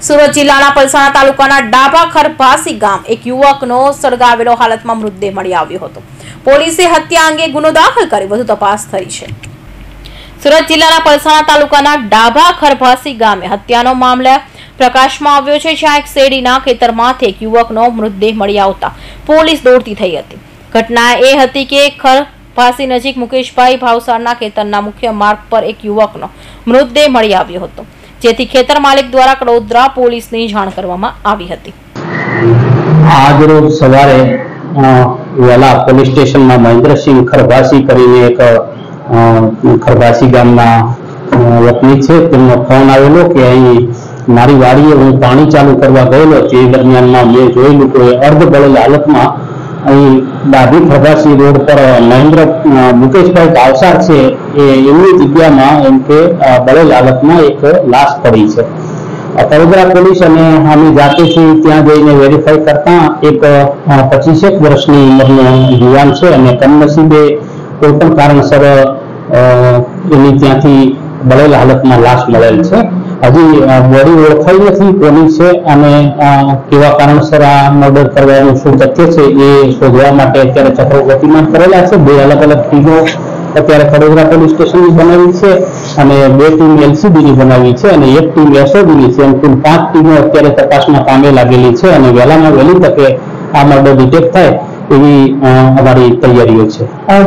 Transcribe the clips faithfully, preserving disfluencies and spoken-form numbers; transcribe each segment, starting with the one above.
સુરત જિલ્લાના પલસાણા તાલુકાના ડાભા ખરભાસી ગામ એક યુવકનો સળગાવેલો હાલતમાં મૃતદેહ મળી આવ્યો હતો. પોલીસે હત્યા અંગે ગુનો દાખલ કરી વધુ તપાસ થઈ છે. સુરત જિલ્લાના પલસાણા તાલુકાના ડાભા ખરભાસી ગામે હત્યાનો મામલો પ્રકાશમાં આવ્યો છે, જ્યાં એક શેરડીના ખેતરમાંથી એક યુવકનો મૃતદેહ મળી આવતા પોલીસ દોડતી થઈ હતી. ઘટના એ હતી કે ખરભાસી નજીક મુકેશભાઈ ભાવસારના ખેતરના મુખ્ય માર્ગ પર એક યુવકનો મૃતદેહ મળી આવ્યો હતો, જેથી ખેતર માલિક દ્વારા કડોદરા પોલીસને જાણ કરવામાં આવી હતી. આજ રોજ સવારે વેલા પોલીસ સ્ટેશનમાં મહેન્દ્રસિંહ ખરભાસી કરીને એક ખરભાસી ગામના વતની છે, તેમનો ફોન આવેલો કે અહીં મારી વાડીએ હું પાણી ચાલુ કરવા ગયેલો. તે દરમિયાનમાં મેં જોયેલું કે અર્ધ બળેલ હાલતમાં અહીં ડાભી ખરભાસી રોડ પર મહેન્દ્ર મુકેશભાઈ ભાવસાર છે એ એમની જગ્યામાં એમ કે બળેલ હાલતમાં એક લાશ પડી છે. કડોદરા પોલીસ અને અમે જાતેથી ત્યાં જઈને વેરીફાઈ કરતા એક પચીસેક વર્ષની ઉંમરનો યુવાન છે અને કમનસીબે કોઈ પણ કારણસર એની ત્યાંથી બળેલ હાલતમાં લાશ મળેલ છે. હજી બોડી ઓળખાઈ નથી પોલીસે, અને કેવા કારણસર આ મર્ડર કરવાનું શું તથ્ય છે એ શોધવા માટે અત્યારે ચક્રો ગતિમાન કરેલા છે. બે અલગ અલગ ટીમો અત્યારે કડોદરા પોલીસ સ્ટેશનની બનાવી છે અને બે ટીમ એલસીબીની બનાવી છે અને એક ટીમ એસઓબીની છે. એમ કુલ પાંચ ટીમો અત્યારે તપાસમાં કામે લાગેલી છે અને વહેલામાં વહેલી તકે આ મર્ડર ડિટેક્ટ થાય એવી અમારી તૈયારીઓ છે.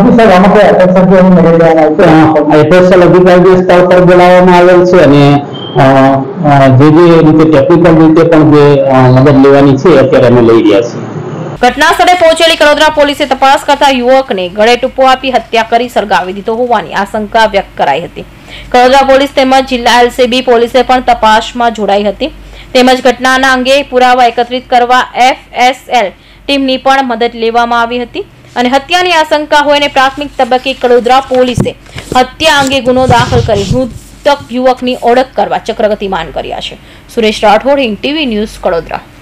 એફએસએલ અધિકારીને સ્થળ પર બોલાવવામાં આવેલ છે અને જે જે રીતે ટેકનિકલ રીતે પણ જે મદદ લેવાની છે અત્યારે અમે લઈ રહ્યા છીએ. ઘટના સ્થળે પહોંચેલી કડોદરા પોલીસે તપાસ કરતા યુવકને ગળે ટૂંપો આપી હત્યા કરી સળગાવી દીધો હોવાની આશંકા વ્યક્ત કરાઈ હતી. કડોદરા પોલીસ તેમજ જિલ્લા એલસીબી પોલીસે પણ તપાસમાં જોડાઈ હતી. તેમજ ઘટનાના અંગે પુરાવા એકત્રિત કરવા એફએસએલ ટીમની પણ મદદ લેવામાં આવી હતી અને હત્યાની આશંકા હોય અને પ્રાથમિક તબક્કે કડોદરા પોલીસે હત્યા અંગે ગુનો દાખલ કરી મૃતક યુવકની ઓળખ કરવા ચક્ર ગતિમાન કર્યા છે. Suresh Rathod, TV news, Kadodara.